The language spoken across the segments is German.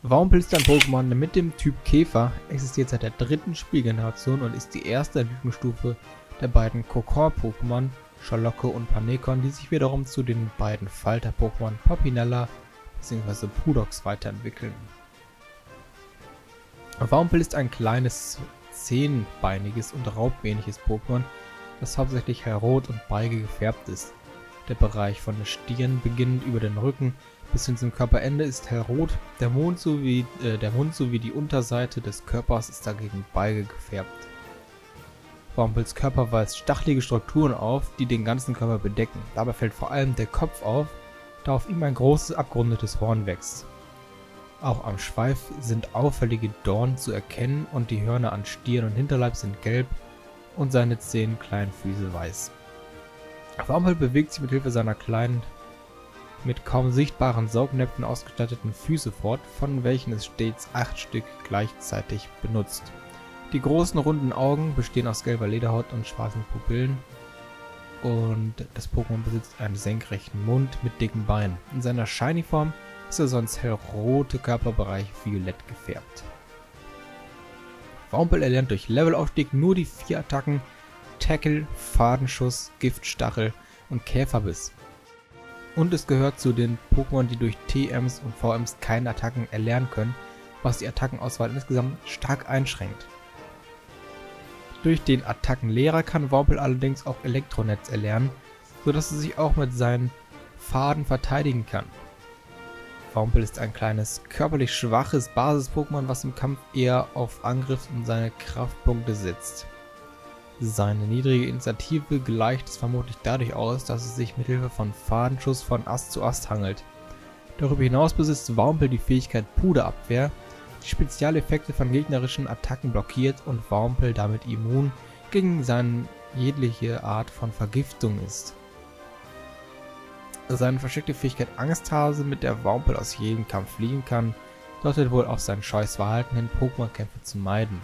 Wampel ist ein Pokémon mit dem Typ Käfer, existiert seit der dritten Spielgeneration und ist die erste Entwicklungsstufe der beiden Kokor-Pokémon Schalocke und Panekon, die sich wiederum zu den beiden Falter-Pokémon Papinella bzw. Pudox weiterentwickeln. Wampel ist ein kleines, zehnbeiniges und raubähnliches Pokémon, das hauptsächlich hellrot und beige gefärbt ist. Der Bereich von der Stirn beginnend über den Rücken bis hin zum Körperende ist hellrot, der Mund sowie die Unterseite des Körpers ist dagegen beige gefärbt. Wampels Körper weist stachelige Strukturen auf, die den ganzen Körper bedecken. Dabei fällt vor allem der Kopf auf, da auf ihm ein großes abgerundetes Horn wächst. Auch am Schweif sind auffällige Dornen zu erkennen und die Hörner an Stirn und Hinterleib sind gelb und seine 10 kleinen Füße weiß. Wampel bewegt sich mit Hilfe seiner kleinen, mit kaum sichtbaren Saugnäpfen ausgestatteten Füße fort, von welchen es stets 8 Stück gleichzeitig benutzt. Die großen runden Augen bestehen aus gelber Lederhaut und schwarzen Pupillen und das Pokémon besitzt einen senkrechten Mund mit dicken Beinen. In seiner Shiny-Form ist der sonst hellrote Körperbereich violett gefärbt. Wampel erlernt durch Levelaufstieg nur die 4 Attacken Tackle, Fadenschuss, Giftstachel und Käferbiss. Und es gehört zu den Pokémon, die durch TMs und VMs keine Attacken erlernen können, was die Attackenauswahl insgesamt stark einschränkt. Durch den Attackenlehrer kann Wampel allerdings auch Elektronetz erlernen, sodass es sich auch mit seinen Faden verteidigen kann. Wampel ist ein kleines, körperlich schwaches Basis-Pokémon, was im Kampf eher auf Angriff und seine Kraftpunkte setzt. Seine niedrige Initiative gleicht es vermutlich dadurch aus, dass es sich mit Hilfe von Fadenschuss von Ast zu Ast hangelt. Darüber hinaus besitzt Wampel die Fähigkeit Puderabwehr, die Spezialeffekte von gegnerischen Attacken blockiert und Wampel damit immun gegen jegliche Art von Vergiftung ist. Seine versteckte Fähigkeit Angsthase, mit der Wampel aus jedem Kampf fliehen kann, deutet wohl auf sein scheues Verhalten hin, Pokémon-Kämpfe zu meiden.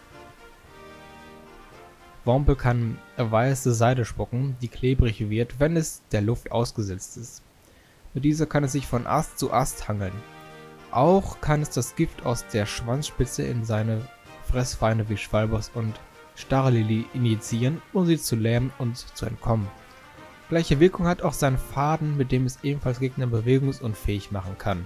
Wampel kann weiße Seide spucken, die klebrig wird, wenn es der Luft ausgesetzt ist. Mit dieser kann es sich von Ast zu Ast hangeln. Auch kann es das Gift aus der Schwanzspitze in seine Fressfeinde wie Schwalbos und Starrelili injizieren, um sie zu lähmen und zu entkommen. Gleiche Wirkung hat auch sein Faden, mit dem es ebenfalls Gegner bewegungsunfähig machen kann.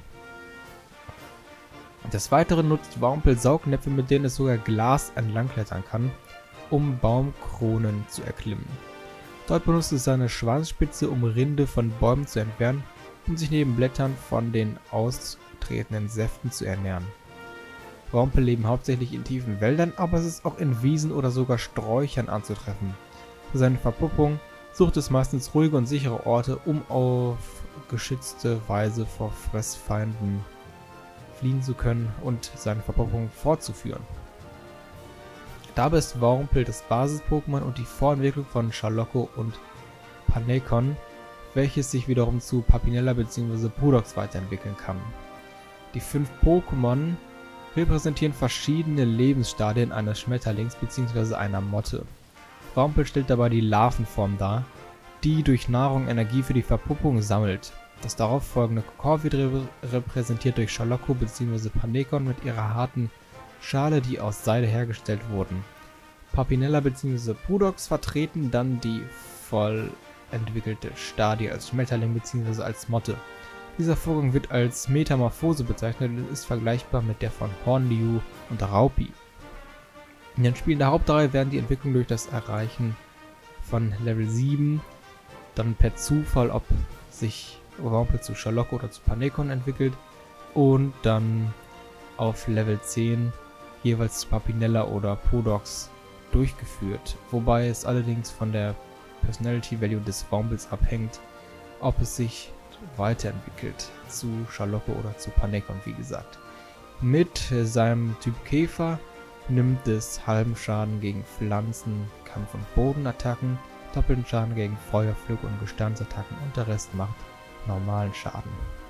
Des Weiteren nutzt Wampel Saugnäpfe, mit denen es sogar Glas entlang klettern kann, um Baumkronen zu erklimmen. Dort benutzt es seine Schwanzspitze, um Rinde von Bäumen zu entfernen, um sich neben Blättern von den austretenden Säften zu ernähren. Wampel leben hauptsächlich in tiefen Wäldern, aber es ist auch in Wiesen oder sogar Sträuchern anzutreffen. Für seine Verpuppung sucht es meistens ruhige und sichere Orte, um auf geschützte Weise vor Fressfeinden fliehen zu können und seine Verpuppung fortzuführen. Dabei ist Wampel das Basis-Pokémon und die Vorentwicklung von Schalocke und Panekon, welches sich wiederum zu Papinella bzw. Pudox weiterentwickeln kann. Die 5 Pokémon repräsentieren verschiedene Lebensstadien eines Schmetterlings bzw. einer Motte. Wampel stellt dabei die Larvenform dar, die durch Nahrung Energie für die Verpuppung sammelt. Das darauf folgende Kokor wird repräsentiert durch Schalocke bzw. Panekon mit ihrer harten Schale, die aus Seide hergestellt wurden. Papinella bzw. Pudox vertreten dann die voll entwickelte Stadie als Schmetterling bzw. als Motte. Dieser Vorgang wird als Metamorphose bezeichnet und ist vergleichbar mit der von Hornliu und Raupi. In den Spielen der Hauptreihe werden die Entwicklungen durch das Erreichen von Level 7 dann per Zufall, ob sich Wampel zu Schalocke oder zu Panekon entwickelt, und dann auf Level 10 jeweils zu Papinella oder Pudox durchgeführt, wobei es allerdings von der Personality Value des Wampels abhängt, ob es sich weiterentwickelt zu Schalocke oder zu Panekon, wie gesagt. Mit seinem Typ Käfer nimmt es halben Schaden gegen Pflanzen-, Kampf- und Bodenattacken, doppelten Schaden gegen Feuer-, Flug- und Gesteinsattacken und der Rest macht normalen Schaden.